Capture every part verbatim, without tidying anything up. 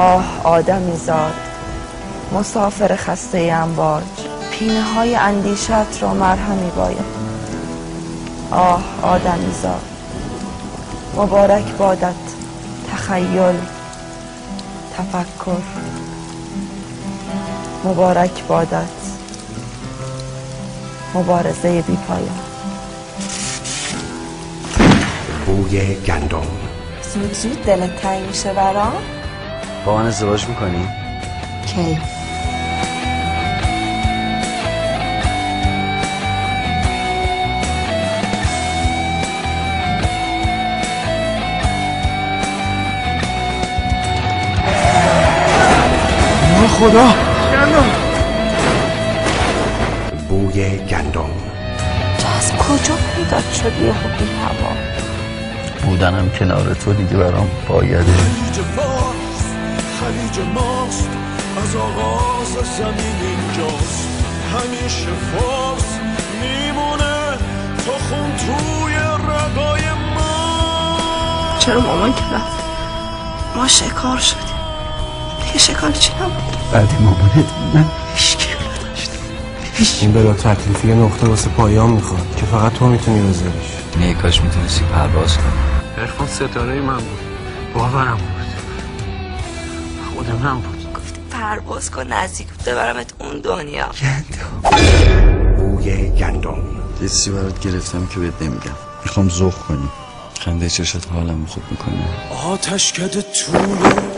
آه آدمی زاد مسافر خسته امواج، پینه های اندیشت را مرهمی باید. آه آدمی زاد مبارک بادت تخیل تفکر، مبارک بادت مبارزه بی پایان. بوی گندم. زود زود دلت تنگ میشه برام؟ با من ازدواج میکنی؟ کی؟ خدا گندم. بوی گندم. تو از کجا پیدا شدی یه خوبی هوا؟ بودنم کنار تو دیگه برام بایده. خلیج فارس خلیج ماست، از آغاز زمین اینجاست، همیشه فارس میمونه تا خون توی رگای ما. چرا مامان که رفت ما شکار شدیم؟ دیگه شکار چی نبود؟ بعدی مامانت من هیچکی رو نداشتم. این بلا تکلیفی یه نقطه واسه پایان میخواد که فقط تو میتونی بذاریش. نه کاش میتونستی پرواز کنی. عرفان ستاره من بود، باورم بود، خود من بود. گفتی پرواز کن نزدیک ببرمت اون دنیا. گندم. بوی گندم. یه چیزی برات گرفتم که بهت نمیگم. میخوام ذوق کنی. خنده چشات حالم خوب میکنه. آتش کده توی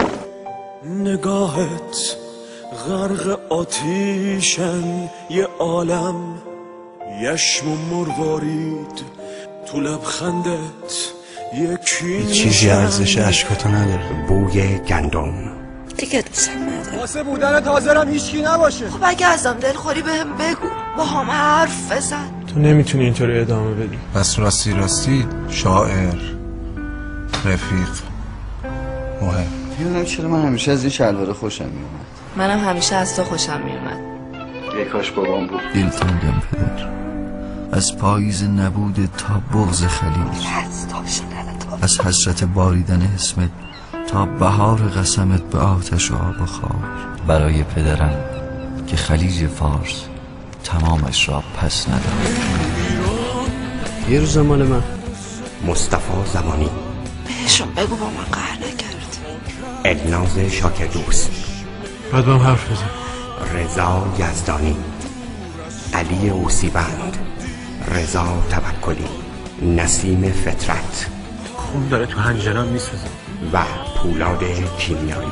نگاهت، غرق آتیشن یه عالم، یشم و مروارید تو لبخندت یکی چیزی ارزش عشقاتو نداره. بوی گندم. دیگه دوستم ندارم. واسه بودن حاضرم هیچکی نباشه. خب اگه ازم دلخوری بهم بگو، با هم حرف بزن. تو نمیتونی اینطوری ادامه بدی. پس راستی راستی شاعر، رفیق، مهم. میدونم چرا من همیشه از این شلواره خوشم میومد. منم همیشه از تو خوشم میومد. یه کاش بابام بود. دلتنگم پدر، از پاییز نبود تا بغض خلیج، از حسرت باریدن اسمت تا بهار قسمت به آتش و آب و خاک. برای پدرم که خلیج فارس تمامش را پس ندارد. یه روز مال من. مصطفی زمانی. بهشون بگو با من قهر نکرد. الناز شاکردوست. باید با هم حرف بزن. رضا یزدانی. علی اوسیبند. رضا توکلی. نسیم فطرت. خون داره تو هنجرم میسازه. و پولاد کیمیایی.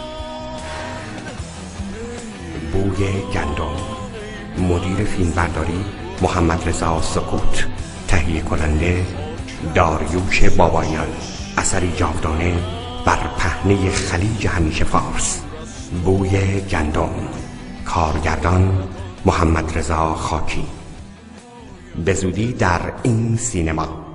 بوی گندم. مدیر فیلمبرداری محمد رضا سکوت. تهیه کننده داریوش بابایان. اثری جاودانه بر پهنه خلیج همیشه فارس. بوی گندم. کارگردان محمد رضا خاکی. به زودی در این سینما.